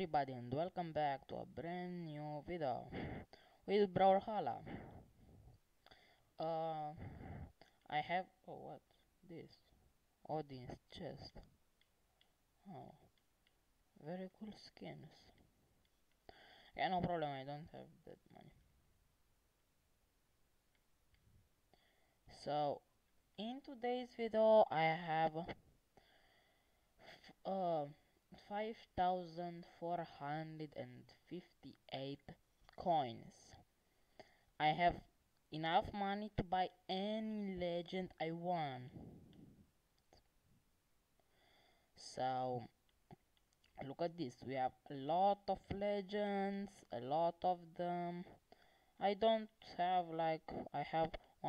everybody and welcome back to a brand new video with Brawlhalla. Uh, I have what this audience chest. Oh, very cool skins. Yeah, no problem. I don't have that money. So in today's video, I have 5,458 coins. I have enough money to buy any legend I want. So look at this, we have a lot of legends, a lot of them. I don't have like I have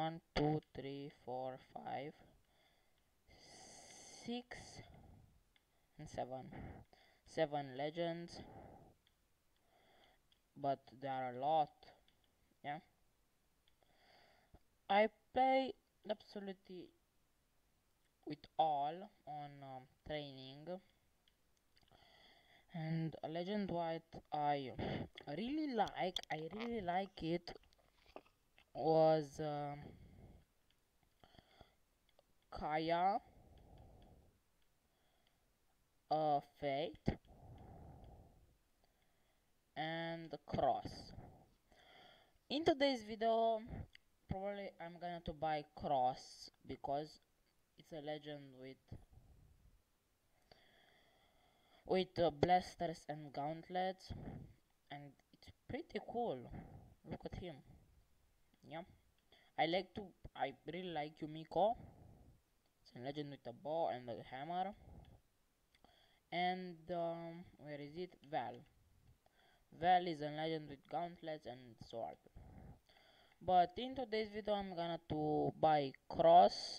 1, 2, 3, 4, 5, 6 and 7 legends, but there are a lot. Yeah, I play absolutely with all on training. And a legend what I really like it was Kaya, Fate, and Cross. In today's video, probably I'm gonna to buy Cross because it's a legend with blasters and gauntlets, and it's pretty cool. Look at him. Yeah, I really like Yumiko. It's a legend with a bow and a hammer. And where is it? Val is a legend with gauntlets and sword. But in today's video I'm gonna to buy Cross.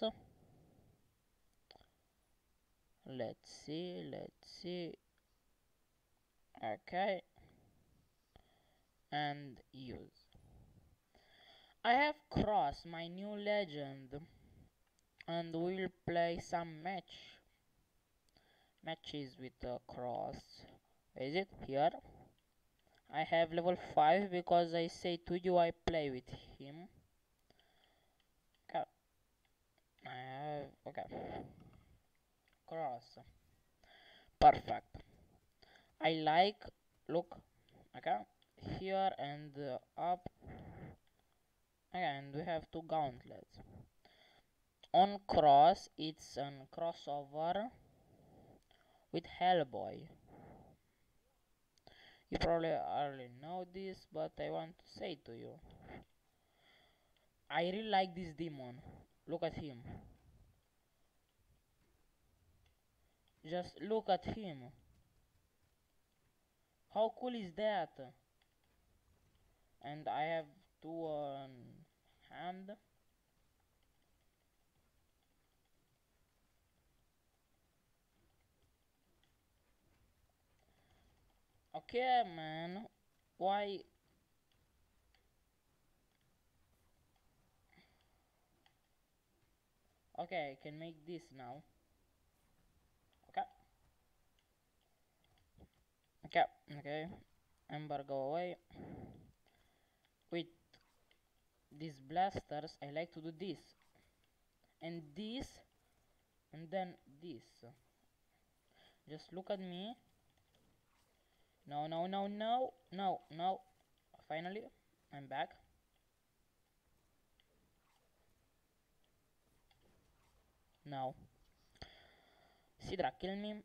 Let's see. Okay. And use. I have Cross, my new legend, and we'll play some matches with Cross. Where is it? Here. I have level 5 because I say to you I play with him. Okay. Okay. Cross. Perfect. I like, look, okay, here and up, and we have two gauntlets. On Cross, it's a crossover with Hellboy. You probably already know this, but I want to say to you, I really like this demon. Look at him. Just look at him. How cool is that? And I have two on hand. Okay, man. Why? Okay, I can make this now. Okay. Okay. Ember, go away. With these blasters, I like to do this. And this. And then this. Just look at me. No. Finally, I'm back. No. Sidra, kill me.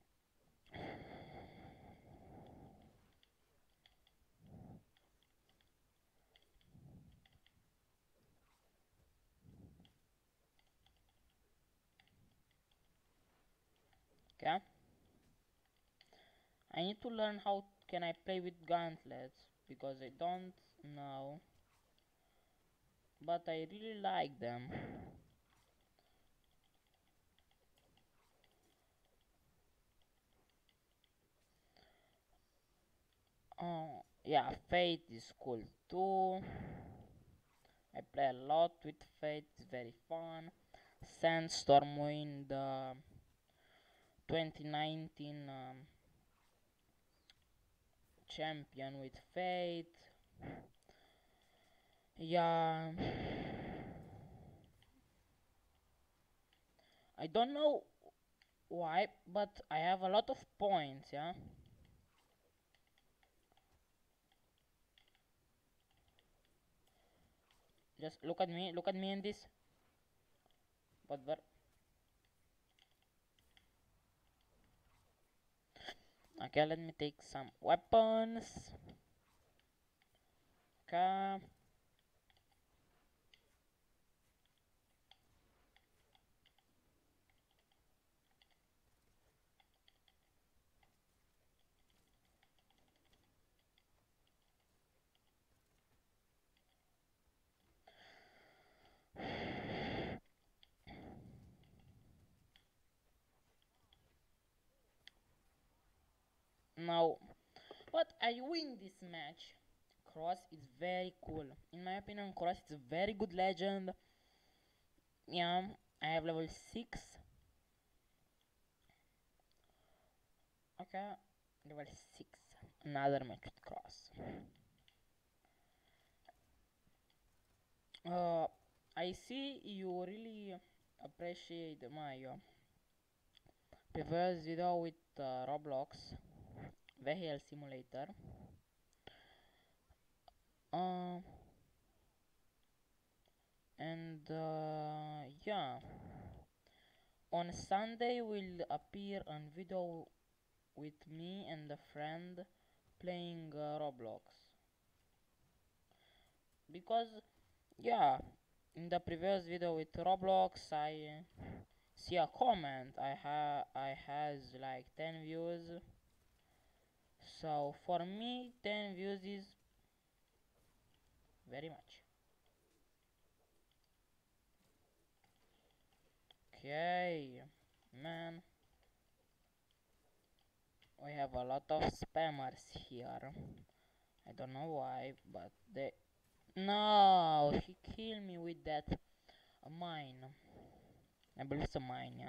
Okay. I need to learn how can I play with gauntlets because I don't know. But I really like them. Oh, yeah, Fate is cool too. I play a lot with Fate, it's very fun. Sandstorm win the 2019 champion with Fate. Yeah, I don't know why, but I have a lot of points, yeah. Just look at me in this. But okay, let me take some weapons. Okay. Now, but I win this match. Cross is very cool. In my opinion, Cross is a very good legend. Yeah, I have level 6. Okay, level 6. Another match with Cross. Uh, I see you really appreciate my previous video with Roblox Vehicle Simulator. Uh, and yeah, on Sunday will appear on video with me and a friend playing Roblox. Because yeah, in the previous video with Roblox, I see a comment. I has like 10 views. So for me, 10 views is very much. Okay, man, we have a lot of spammers here. I don't know why, but they. No, he killed me with that mine. I believe it's a mine, yeah.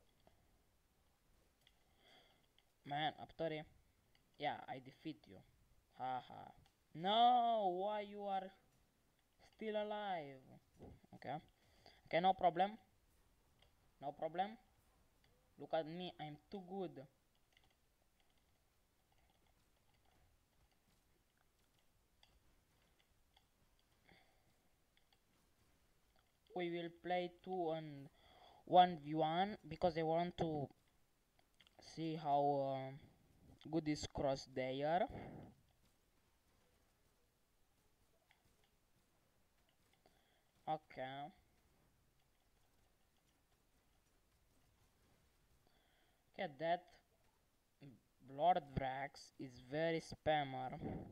Man, Aptori. Yeah, I defeat you. Haha. No, why you are still alive? Okay. Okay, no problem. No problem. Look at me, I'm too good. We will play 2 and 1v1 because I want to see how good is Cross there. Okay. Okay, that Lord Vrax is very spammer.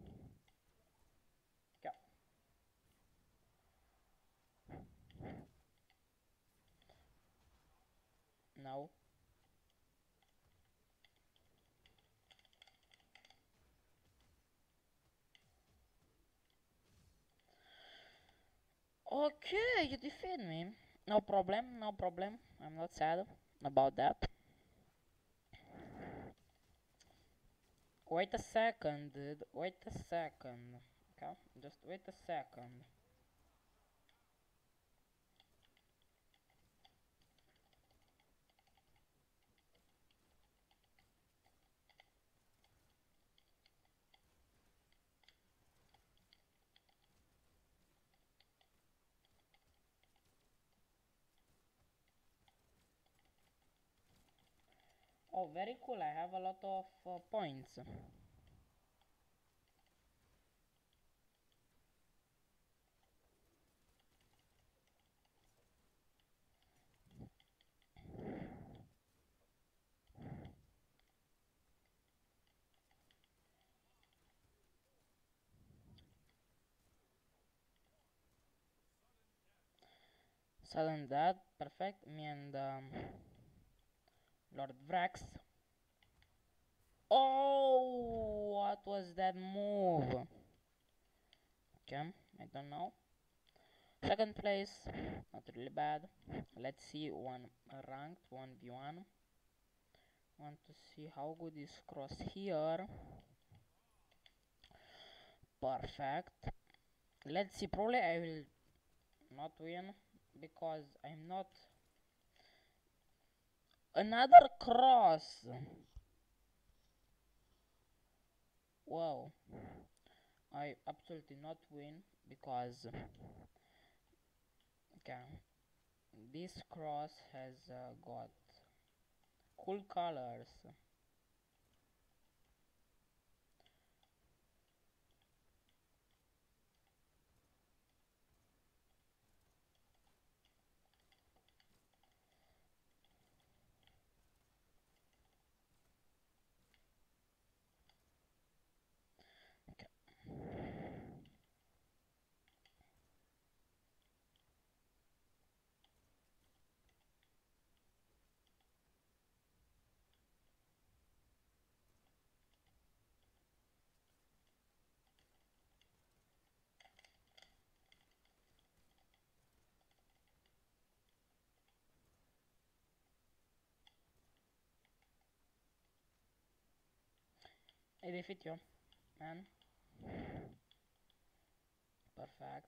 Okay. Now. Okay, you defeat me. No problem, no problem. I'm not sad about that. Wait a second, dude. Wait a second. Okay, just wait a second. Oh, very cool. I have a lot of points. Sudden that, perfect. Me and Lord Vrax. Oh, what was that move? Okay, I don't know. Second place, not really bad. Let's see one ranked 1v1. Want to see how good is Cross here. Perfect. Let's see, probably I will not win because I'm not. Another cross. Wow. I absolutely not win because okay, this cross has got cool colors. Okay. I defeat you, man. Perfect.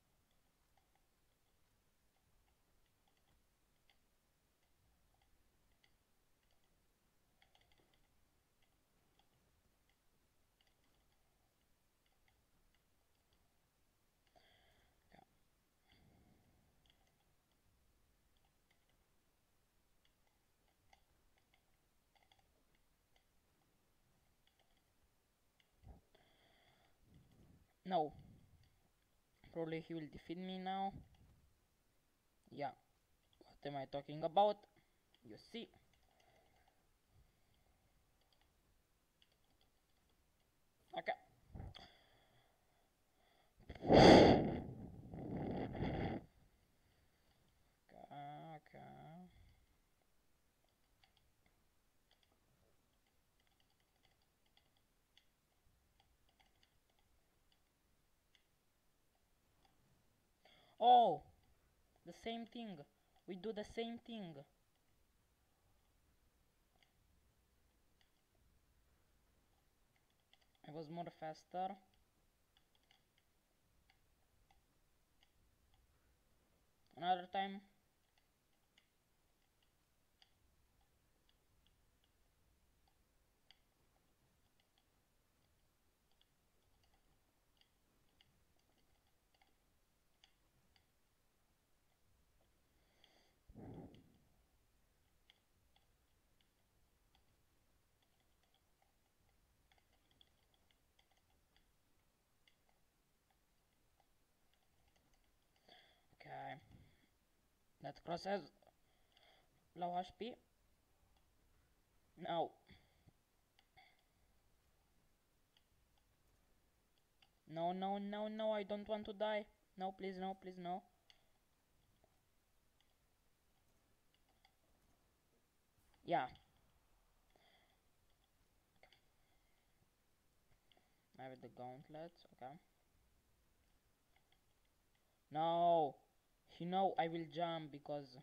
No, probably he will defeat me now. Yeah, what am I talking about? You see. Okay. Okay. Oh, the same thing. We do the same thing. I was more faster. Another time. Okay. That cross has low HP. No. No, no, no, no, I don't want to die. No, please, no, please, no. Yeah. I have the gauntlets, okay. No. You know I will jump because...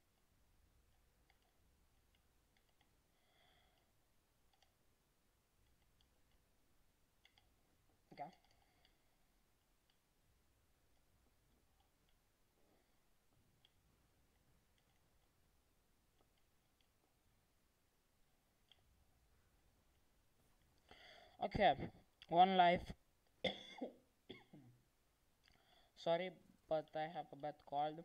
Okay. Okay. One life. Sorry, but I have a bad cold.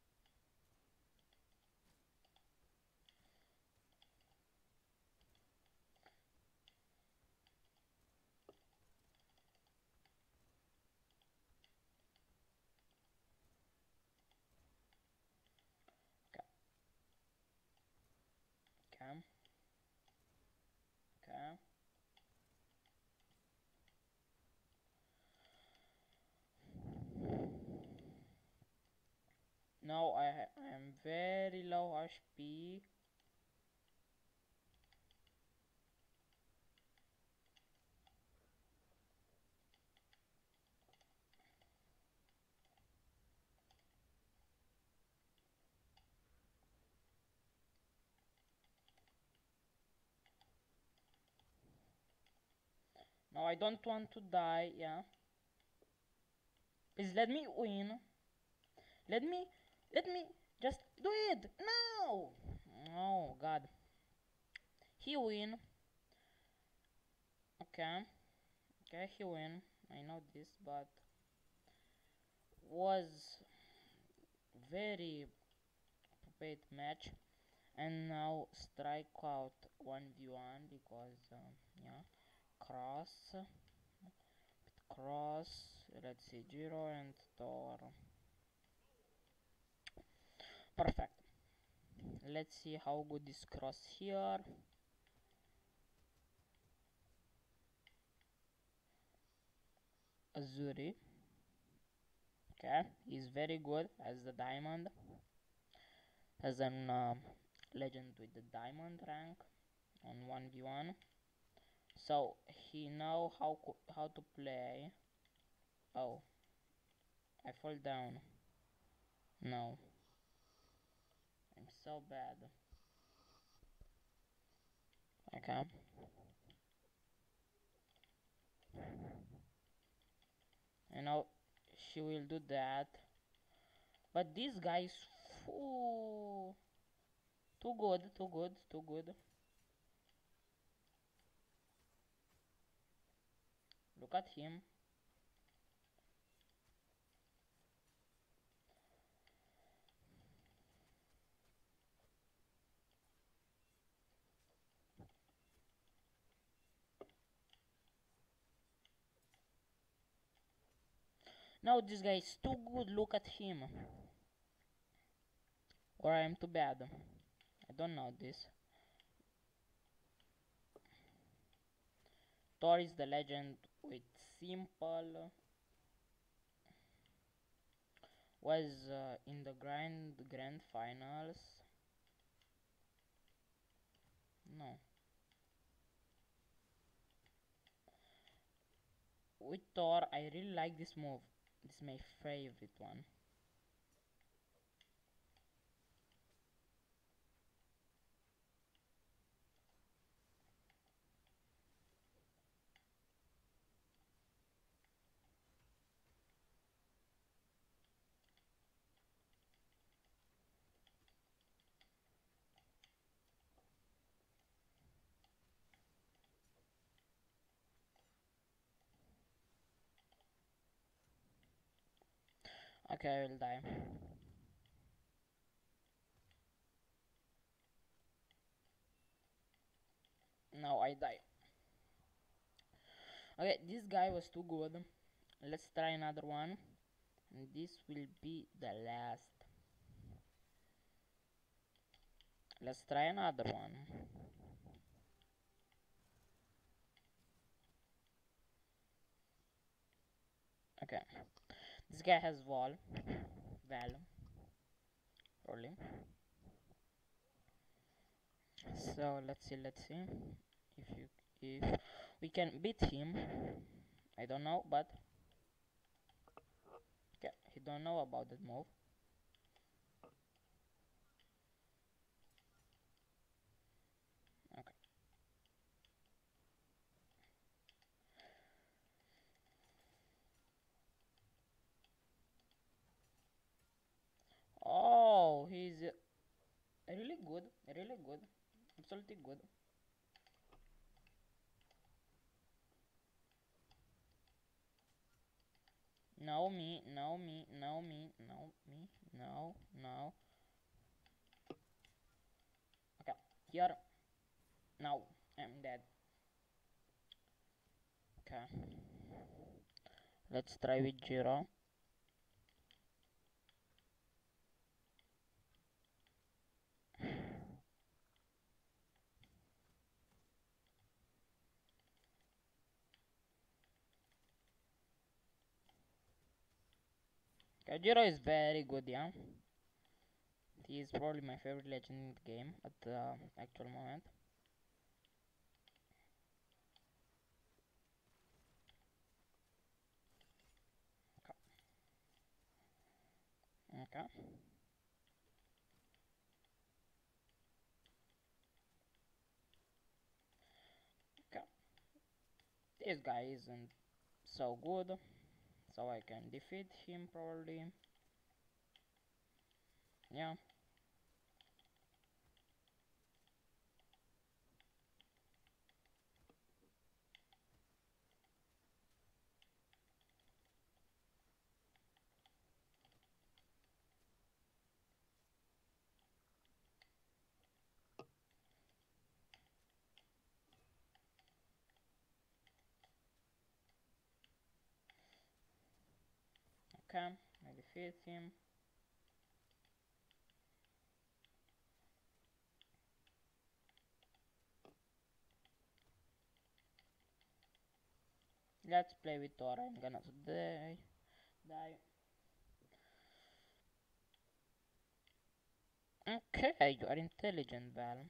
Okay. Okay. Okay. Now I am very low HP. No, I don't want to die, yeah. Please let me win. Let me, let me just do it. No! Oh God. He win. Okay. Okay, he win. I know this, but was very paid match. And now strike out 1v1 because yeah, cross, cross. Let's see, Giro and Thor. Perfect. Let's see how good is cross here. Azuri. Okay, he's very good as the diamond. As an legend with the diamond rank on 1v1. So he know how to play. Oh, I fall down. No, I'm so bad. Okay. You know, she will do that. But this guy is too good, too good, too good. Look at him. No, this guy is too good. Look at him. Or I am too bad. I don't know this. Thor is the legend with simple. Was in the grand finals. No. With Thor, I really like this move. This is my favorite one. Okay, I will die. Now I die. Okay, this guy was too good. Let's try another one. And this will be the last. Let's try another one. Okay. This guy has Val. Rolling. So let's see if we can beat him. I don't know, but okay, he don't know about that move. Okay. Oh, he's really good, really good, absolutely good. Now me, now me, now me, now me, now. Okay, here, now, I'm dead. Okay, let's try with Jiro. Okay, Jiro is very good, yeah. He is probably my favorite legend in the game at the actual moment. Okay. Okay. This guy isn't so good. so I can defeat him probably. Yeah. Okay, I defeat him. Let's play with Thor. I'm gonna die. Okay, you are intelligent, Val.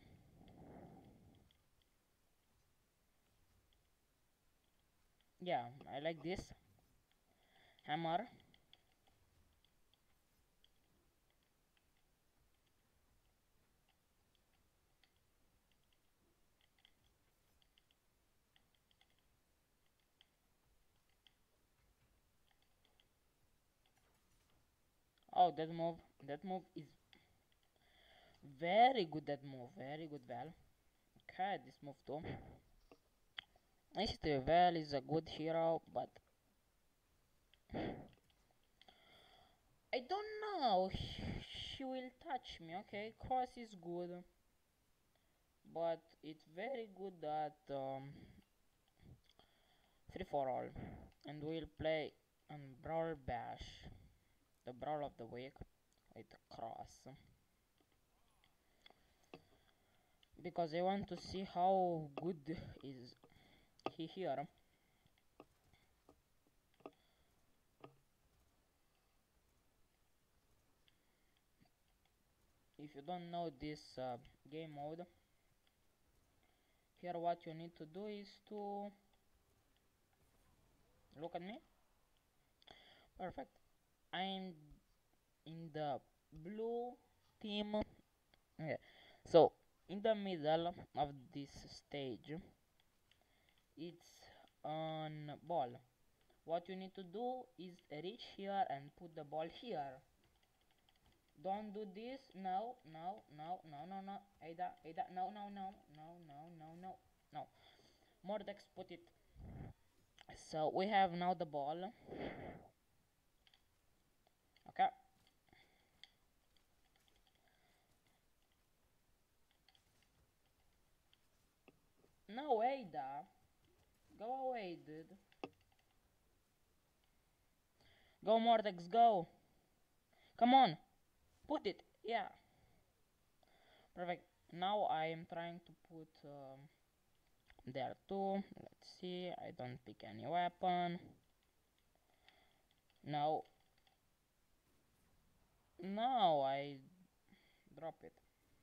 Yeah, I like this hammer. Oh, that move is very good. That move, very good, Val. Okay, this move too. Actually, Val is a good hero, but I don't know. She will touch me. Okay, cross is good, but it's very good at free for all, and we'll play on Brawl Bash, the Brawl of the Week, with cross, because I want to see how good is he here. If you don't know this game mode, here what you need to do is to look at me. Perfect. I'm in the blue team. Okay. So in the middle of this stage, it's on ball. What you need to do is reach here and put the ball here. Don't do this. No, no, no, no, no, no. Ada, Ada, no, no, no, no, no, no, no, no. Mordex, put it. So we have now the ball. Okay. No, Ada. Go away, dude. Go, Mordex, go. Come on. Put it. Yeah. Perfect. Now I am trying to put there too. Let's see. I don't pick any weapon. No. No, I drop it.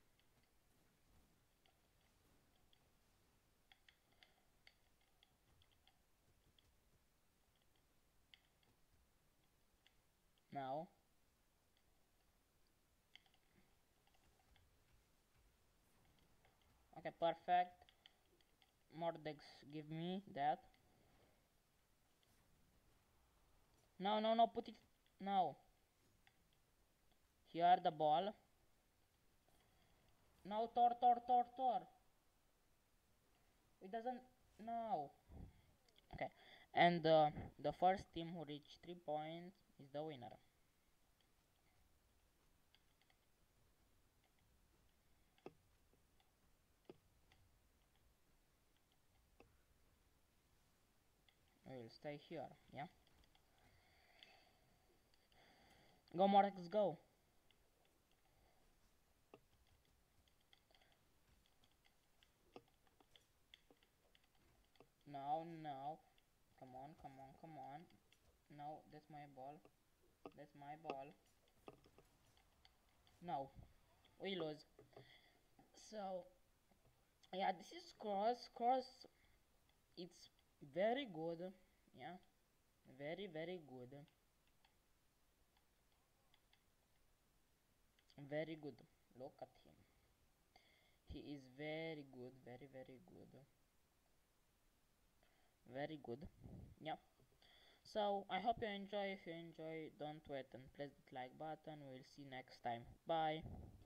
Now. Okay, perfect. Mordex, give me that. No, no, no, put it. No. Here the ball. No, Thor, Thor, Thor, Thor. It doesn't. No. Okay. And the first team who reached 3 points is the winner. We will stay here. Yeah. Go, Mordex, go. No, no. Come on, come on, come on. No, that's my ball. That's my ball. No, we lose. So, yeah, this is cross. Cross, it's very good. Yeah, very, very good. Very good. Look at him. He is very good. Very, very good. Very good. Yeah. So I hope you enjoy. If you enjoy, don't wait and press the like button. We'll see you next time. Bye.